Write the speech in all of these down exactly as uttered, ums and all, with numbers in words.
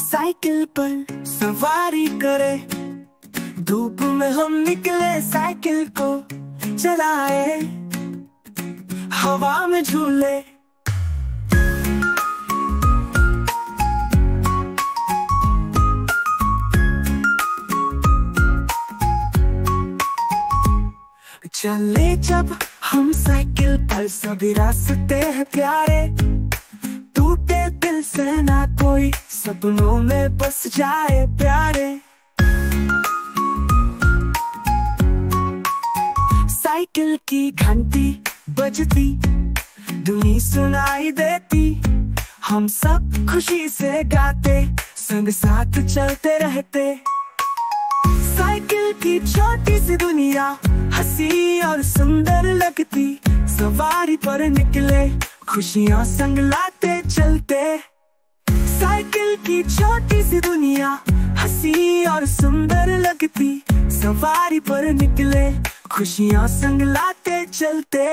Cycle पर सवारी करे, धूप में हम निकले साइकिल को चलाए, हवा में झूले। चले जब हम साइकिल पर सभी रास्ते हैं प्यारे, टूटे दिल से ना कोई सपनों में बस जाए प्यारे। साइकिल की घंटी बजती, धुनी सुनाई देती, हम सब खुशी से गाते, संग साथ चलते रहते। साइकिल की छोटी सी दुनिया हंसी और सुंदर लगती, सवारी पर निकले खुशियां संग लाते चलते। साइकिल की छोटी सी दुनिया हंसी और सुंदर लगती, सवारी पर निकले खुशियां संग लाते चलते।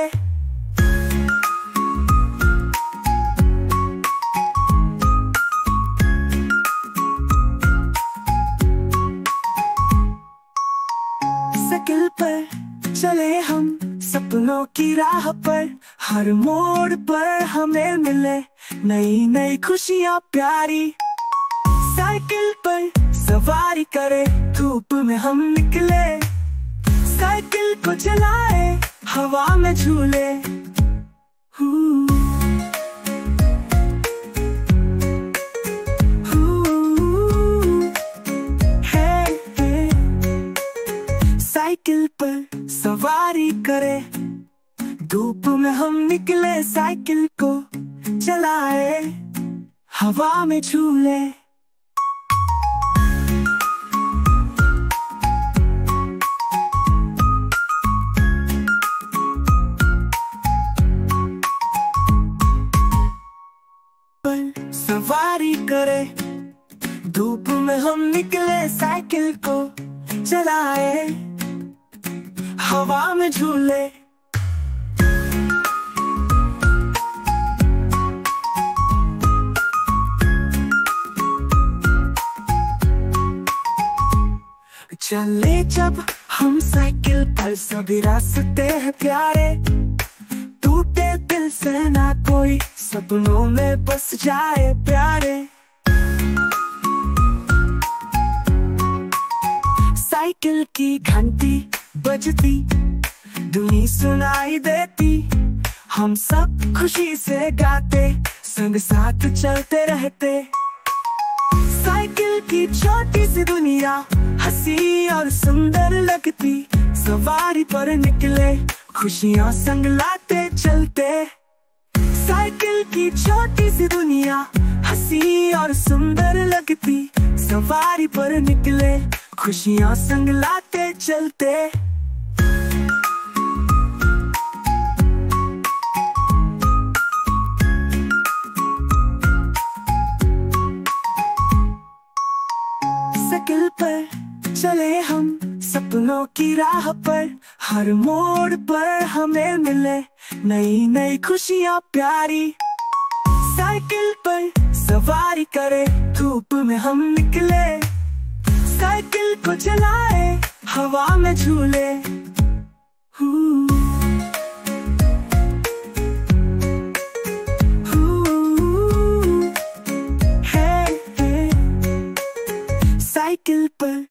साइकिल पर चले हम सपनों की राह पर, हर मोड़ पर हमें मिले नई नई खुशियां प्यारी। साइकिल पर सवारी करे, धूप में हम निकले, साइकिल को चलाए, हवा में झूले। हू, हू, हे, हे। साइकिल पर सवारी करे, धूप में हम निकले, साइकिल को चलाए, हवा में झूले। सवारी करे, धूप में हम निकले, साइकिल को चलाए, हवा में झूले। चले जब हम साइकिल पर सभी रास्ते हैं प्यारे, टूटे दिल से ना कोई सपनों में बस जाए प्यारे। साइकिल की घंटी बजती, धुनी सुनाई देती, हम सब खुशी से गाते, संग साथ चलते रहते। साइकिल की छोटी सी दुनिया हंसी और सुंदर लगती, सवारी पर निकले खुशियां संग लाते चलते। साइकिल की छोटी सी दुनिया हंसी और सुंदर लगती, सवारी पर निकले खुशियां संग लाते चलते। साइकिल पर चले हम सपनों की राह पर, हर मोड़ पर हमें मिले नई नई खुशियां प्यारी। साइकिल पर सवारी करे, धूप में हम निकले, साइकिल को चलाए, हवा में झूले। हू, हू, हे, हे। साइकिल पर